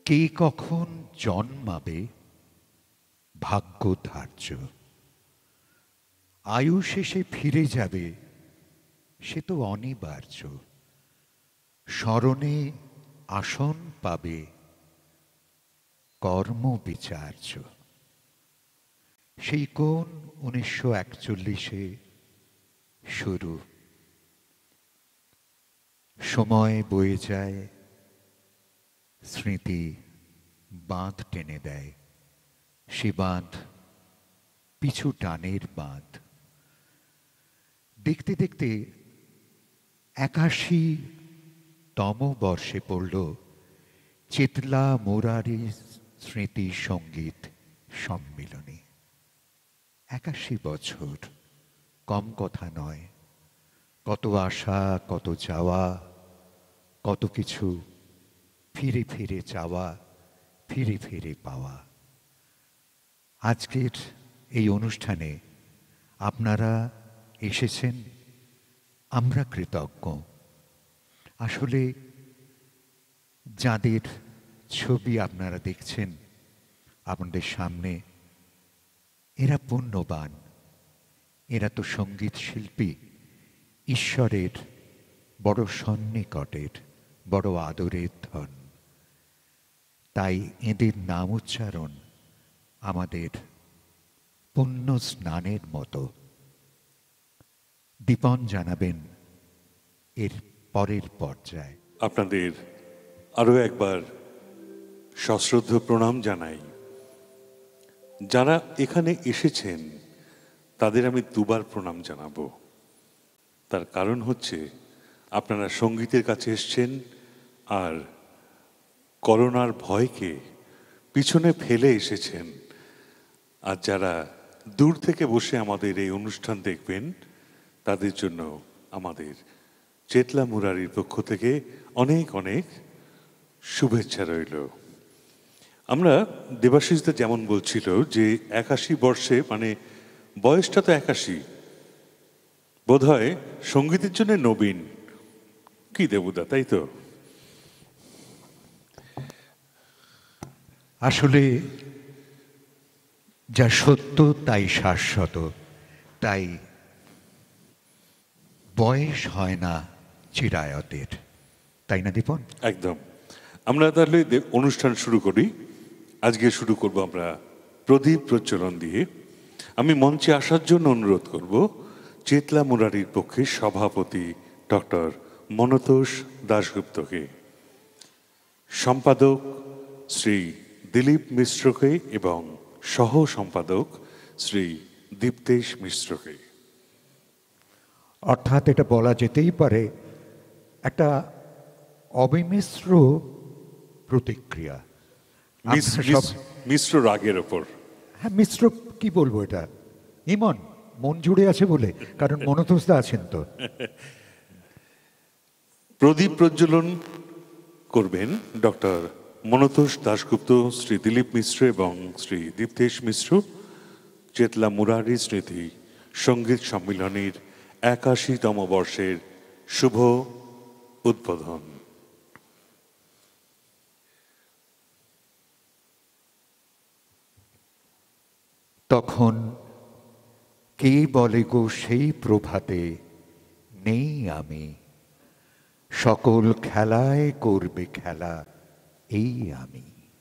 কে কখন জন্মাবে ভাগ্য ধার্য, আয়ু শেষে ফিরে যাবে সে তো অনিবার্য, স্মরণে আসন পাবে কর্ম বিচার্য। সেই কোন 1941-এ শুরু, সময় বয়ে যায়, স্মৃতি বাঁধ টেনে দেয়, সে বাঁধ পিছু টানের বাঁধ। দেখতে দেখতে 81তম বর্ষে পড়ল চেতলা মুরারি স্মৃতি সঙ্গীত সম্মিলনী। 81 বছর কম কথা নয়। কত আশা, কত যাওয়া, কত কিছু ফিরে ফিরে চাওয়া, ফিরে ফিরে পাওয়া। আজকের এই অনুষ্ঠানে আপনারা এসেছেন, আমরা কৃতজ্ঞ। আসলে যাদের ছবি আপনারা দেখছেন আপনাদের সামনে, এরা পুণ্যবান, এরা তো সঙ্গীত শিল্পী, ঈশ্বরের বড় সন্নিকটের, বড় আদরের ধন। তাই এদের নাম উচ্চারণ আমাদের পুণ্য স্নানের মতো। দীপন জানাবেন এর পরের পর্যায়ে। আপনাদের আরও একবার সশ্রদ্ধ প্রণাম জানাই। যারা এখানে এসেছেন তাদের আমি দুবার প্রণাম জানাবো। তার কারণ হচ্ছে আপনারা সঙ্গীতের কাছে এসছেন আর করোনার ভয়কে পিছনে ফেলে এসেছেন। আর যারা দূর থেকে বসে আমাদের এই অনুষ্ঠান দেখবেন তাদের জন্য আমাদের চেতলা মুরারির পক্ষ থেকে অনেক অনেক শুভেচ্ছা রইল। আমরা দেবাশিসদা যেমন বলছিল যে 81 বর্ষে, মানে বয়সটা তো 81, বোধহয় সঙ্গীতের জন্য নবীন। কি দেবুদা, তাই তো? আসলে যা সত্য তাই শাশ্বত, তাই বয়স হয় না চিরায়তের, তাই না দীপন? একদম। আমরা তাহলে অনুষ্ঠান শুরু করি। আজকে শুরু করব আমরা প্রদীপ প্রজ্বলন দিয়ে। আমি মঞ্চে আসার জন্য অনুরোধ করব চেতলা মুরারির পক্ষে সভাপতি ডক্টর মনতোষ দাশগুপ্তকে, সম্পাদক শ্রী দিলীপ মিশ্রকে এবং সহ সম্পাদক শ্রী দীপ্তেশ মিশ্রকে। অর্থাৎ এটা বলা যেতেই পারে একটা অবিমিশ্র প্রতিক্রিয়া। মিশ্র রাগের ওপর। হ্যাঁ, মিশ্র কি বলবো, এটা ইমন মন জুড়ে আছে বলে, কারণ মনতোষদা আছেন তো। প্রদীপ প্রজ্বলন করবেন ডক্টর মনতোষ দাশগুপ্ত, শ্রী দিলীপ মিশ্র এবং শ্রী দীপ্তেশ মিশ্র। চেতলা মুরারি স্মৃতি সঙ্গীত সম্মিলনীর 81তম বর্ষের শুভ উদ্বোধন। তখন কে বলে গো সেই প্রভাতে নেই আমি, সকল খেলায় করবে খেলা এই আমি।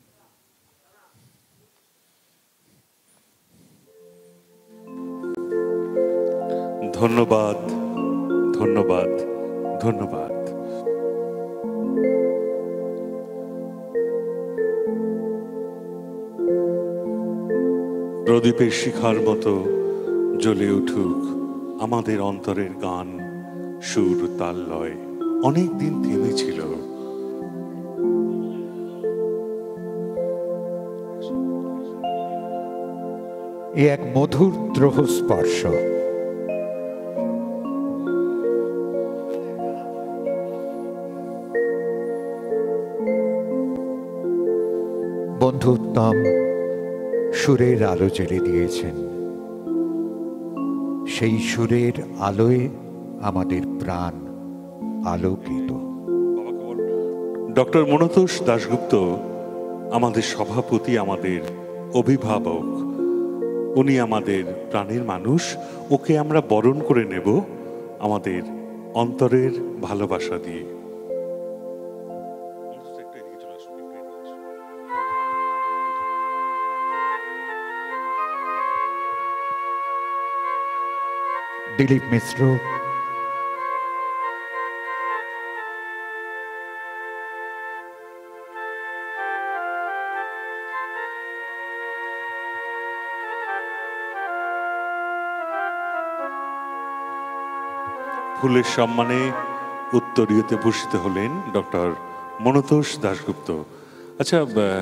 ধন্যবাদ, ধন্যবাদ, ধন্যবাদ। প্রদীপের শিখার মতো জ্বলে উঠুক আমাদের অন্তরের গান, সুর, তাল, লয় অনেক দিন থেমেছিল। এ এক মধুর দ্রোহ স্পর্শ। বন্ধু উত্তম সুরের আলো জ্বেলে দিয়েছেন, সেই সুরের আলোয় আমাদের প্রাণ আলোকিত। ডক্টর মনতোষ দাশগুপ্ত আমাদের সভাপতি, আমাদের অভিভাবক, উনি আমাদের প্রাণের মানুষ। ওকে আমরা বরণ করে নেব আমাদের অন্তরের ভালোবাসা দিয়ে। দিলীপ মিশ্র, ফুলের সম্মানে উত্তরীয়তে ভূষিত হলেন ডক্টর মনতোষ দাশগুপ্ত। আচ্ছা,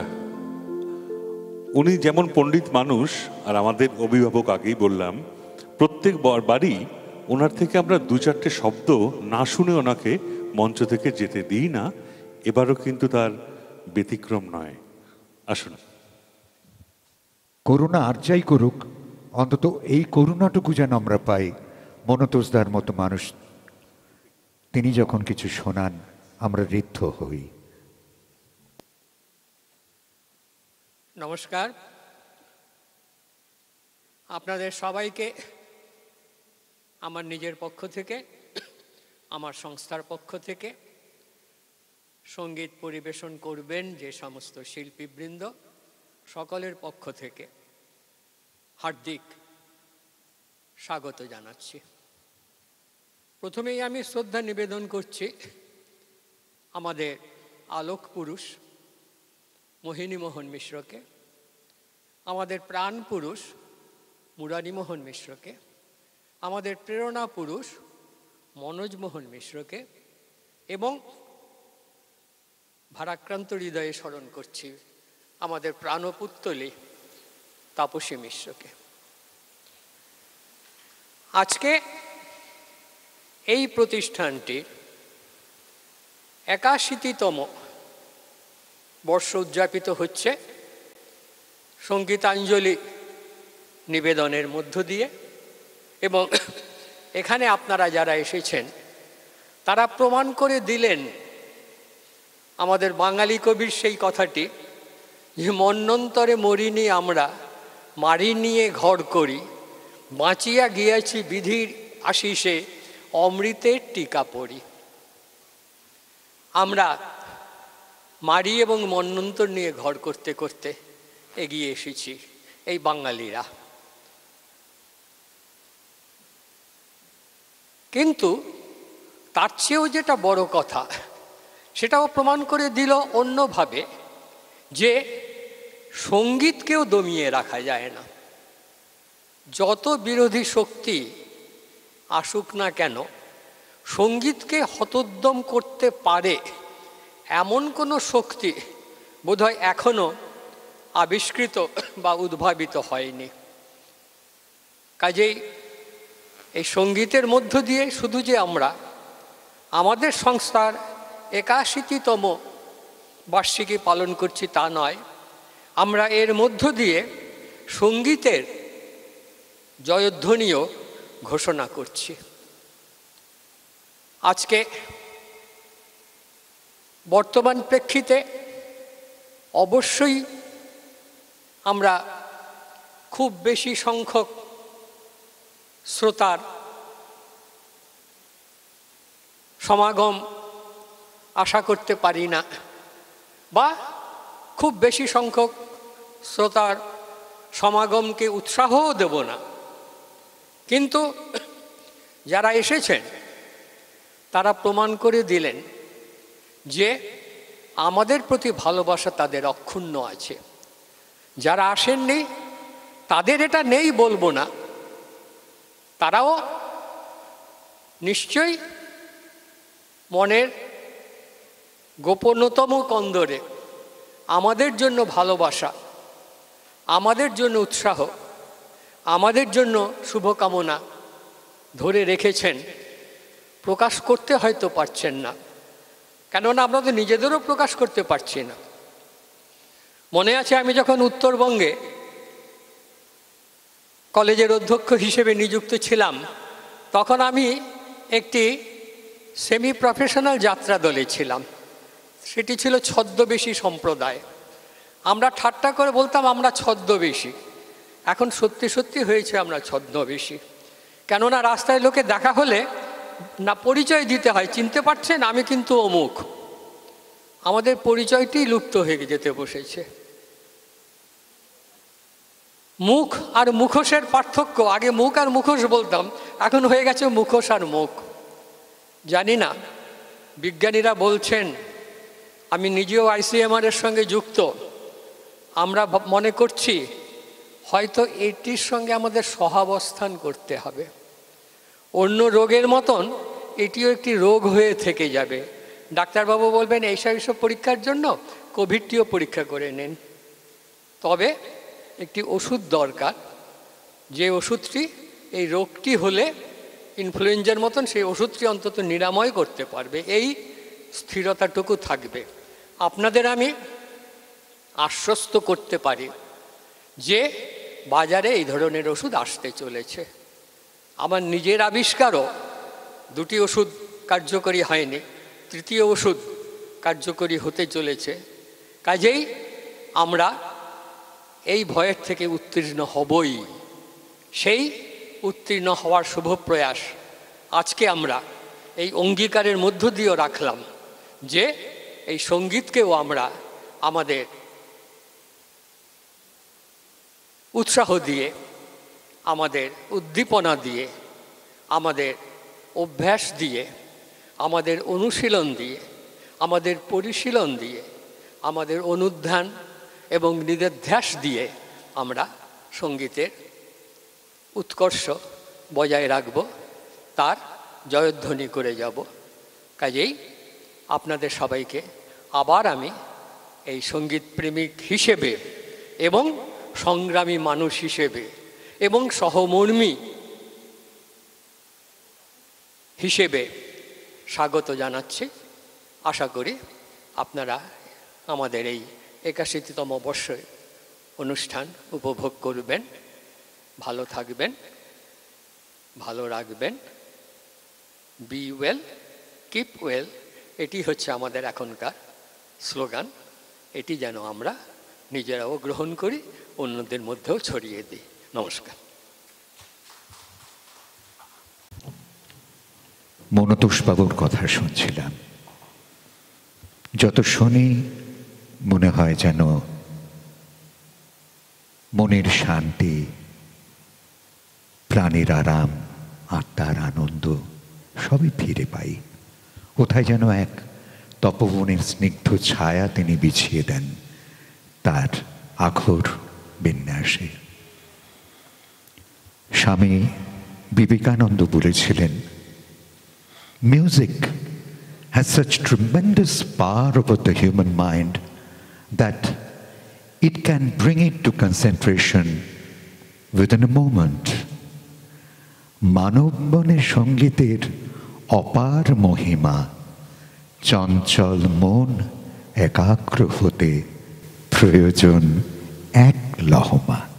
উনি যেমন পণ্ডিত মানুষ আর আমাদের অভিভাবক, আগেই বললাম, প্রত্যেক বাড়ি ওনার থেকে আমরা দু চারটে শব্দ না শুনে ওনাকে মঞ্চ থেকে যেতে দিই না। এবারও কিন্তু তার ব্যতিক্রম নয়। আসুন। করুণা আর যাই করুক, অন্তত এই করুণাটুকু যেন আমরা পাই। মনতোষদার মতো মানুষ, তিনি যখন কিছু শোনান আমরা ঋদ্ধ হই। নমস্কার, আপনাদের সবাইকে আমার নিজের পক্ষ থেকে, আমার সংস্থার পক্ষ থেকে, সঙ্গীত পরিবেশন করবেন যে সমস্ত শিল্পীবৃন্দ, সকলের পক্ষ থেকে হার্দিক স্বাগত জানাচ্ছি। প্রথমেই আমি শ্রদ্ধা নিবেদন করছি আমাদের আলোক পুরুষ মোহিনীমোহন মিশ্রকে, আমাদের প্রাণ পুরুষ মুরারীমোহন মিশ্রকে, আমাদের প্রেরণা পুরুষ মনোজমোহন মিশ্রকে, এবং ভারাক্রান্ত হৃদয়ে স্মরণ করছি আমাদের প্রাণপুত্তলী তাপসী মিশ্রকে। আজকে এই প্রতিষ্ঠানটির 81তম বর্ষ উদযাপিত হচ্ছে সঙ্গীতাঞ্জলি নিবেদনের মধ্য দিয়ে, এবং এখানে আপনারা যারা এসেছেন তারা প্রমাণ করে দিলেন আমাদের বাঙালি কবির সেই কথাটি যে মন্বন্তরে মরিনি আমরা, মারি নিয়ে ঘর করি, বাঁচিয়া গিয়াছি বিধির আশিসে, অমৃতের টিকা পড়ি। আমরা মারি এবং মন্বন্তর নিয়ে ঘর করতে করতে এগিয়ে এসেছি এই বাঙালিরা। কিন্তু তার চেয়েও যেটা বড় কথা, সেটাও প্রমাণ করে দিল অন্যভাবে যে সঙ্গীতকেও দমিয়ে রাখা যায় না। যত বিরোধী শক্তি আসুক না কেন, সঙ্গীতকে হতোদ্যম করতে পারে এমন কোনো শক্তি বোধহয় এখনো আবিষ্কৃত বা উদ্ভাবিত হয়নি। কাজেই এই সঙ্গীতের মধ্য দিয়ে শুধু যে আমরা আমাদের সংস্থার 81তম বার্ষিকী পালন করছি তা নয়, আমরা এর মধ্য দিয়ে সঙ্গীতের জয়ধ্বনিও ঘোষণা করছি। আজকে বর্তমান প্রেক্ষিতে অবশ্যই আমরা খুব বেশি সংখ্যক শ্রোতার সমাগম আশা করতে পারি না, বা খুব বেশি সংখ্যক শ্রোতার সমাগমকে উৎসাহও দেব না। কিন্তু যারা এসেছেন তারা প্রমাণ করে দিলেন যে আমাদের প্রতি ভালোবাসা তাদের অক্ষুণ্ণ আছে। যারা আসেননি তাদের এটা নেই বলবো না, তারাও নিশ্চয়ই মনের গোপনতম কন্দরে আমাদের জন্য ভালোবাসা, আমাদের জন্য উৎসাহ, আমাদের জন্য শুভকামনা ধরে রেখেছেন। প্রকাশ করতে হয়তো পারছেন না, কেননা আমরা তো নিজেদেরও প্রকাশ করতে পারছি না। মনে আছে আমি যখন উত্তরবঙ্গে কলেজের অধ্যক্ষ হিসেবে নিযুক্ত ছিলাম, তখন আমি একটি সেমি প্রফেশনাল যাত্রা দলে ছিলাম। সেটি ছিল ছদ্মবেশী সম্প্রদায়। আমরা ঠাট্টা করে বলতাম আমরা ছদ্মবেশী, এখন সত্যি সত্যি হয়েছে আমরা ছদ্মবেশী। কেননা রাস্তায় লোকে দেখা হলে না পরিচয় দিতে হয়, চিনতে পারছেন আমি কিন্তু অমুক। আমাদের পরিচয়টি লুপ্ত হয়ে যেতে বসেছে। মুখ আর মুখোশের পার্থক্য, আগে মুখ আর মুখোশ বলতাম, এখন হয়ে গেছে মুখোশ আর মুখ। জানি না, বিজ্ঞানীরা বলছেন, আমি নিজেও ICMR এর সঙ্গে যুক্ত, আমরা মনে করছি হয়তো এটির সঙ্গে আমাদের সহাবস্থান করতে হবে। অন্য রোগের মতন এটিও একটি রোগ হয়ে থেকে যাবে। ডাক্তারবাবু বলবেন এইসব পরীক্ষার জন্য কোভিডটিও পরীক্ষা করে নিন। তবে একটি ওষুধ দরকার, যে ওষুধটি এই রোগটি হলে ইনফ্লুয়েঞ্জার মতন সেই ওষুধটি অন্তত নিরাময় করতে পারবে, এই স্থিরতাটুকু থাকবে। আপনাদের আমি আশ্বস্ত করতে পারি যে বাজারে এই ধরনের ওষুধ আসতে চলেছে। আমার নিজের আবিষ্কারও দুটি ওষুধ কার্যকরী হয়নি, তৃতীয় ওষুধ কার্যকরী হতে চলেছে। কাজেই আমরা এই ভয়ের থেকে উত্তীর্ণ হবই। সেই উত্তীর্ণ হওয়ার শুভ প্রয়াস আজকে আমরা এই অঙ্গীকারের মধ্য দিয়েও রাখলাম যে এই সঙ্গীতকেও আমরা আমাদের উৎসাহ দিয়ে, আমাদের উদ্দীপনা দিয়ে, আমাদের অভ্যাস দিয়ে, আমাদের অনুশীলন দিয়ে, আমাদের পরিশীলন দিয়ে, আমাদের অনুধ্যান এবং নির্ধ্যাস দিয়ে আমরা সঙ্গীতের উৎকর্ষ বজায় রাখব, তার জয়ধ্বনি করে যাব। কাজেই আপনাদের সবাইকে আবার আমি এই সঙ্গীত প্রেমিক হিসেবে এবং সংগ্রামী মানুষ হিসেবে এবং সহমর্মী হিসেবে স্বাগত জানাচ্ছি। আশা করি আপনারা আমাদের এই 81তম বর্ষে অনুষ্ঠান উপভোগ করবেন, ভালো থাকবেন, ভালো রাখবেন। বি ওয়েল, কিপ ওয়েল, এটি হচ্ছে আমাদের এখনকার স্লোগান। এটি যেন আমরা নিজেরাও গ্রহণ করি, অন্যদের মধ্যেও ছড়িয়ে দিই। নমস্কার। মনতোষবাবুর কথা শুনছিলাম, যত শুনি মনে হয় যেন মনের শান্তি, প্রাণের আরাম, আত্মার আনন্দ সবই ফিরে পাই। কোথায় যেন এক তপবনের স্নিগ্ধ ছায়া তিনি বিছিয়ে দেন তার আখর বিন্যাসে। স্বামী বিবেকানন্দ বলেছিলেন, Music has such tremendous power over the human mind that it can bring it to concentration within a moment. মানব মনে সঙ্গীতের অপার মহিমা, চঞ্চল মন একাগ্র হতে প্রয়োজন এক লহমা।